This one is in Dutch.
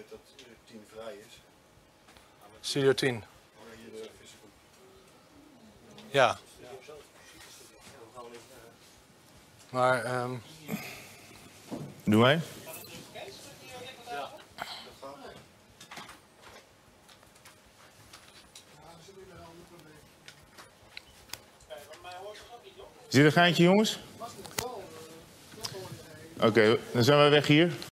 moment dat 10 vrij is. Studio 10. Ja. Maar, Doe mij. Zit er een geintje, jongens? Oké, dan zijn wij weg hier.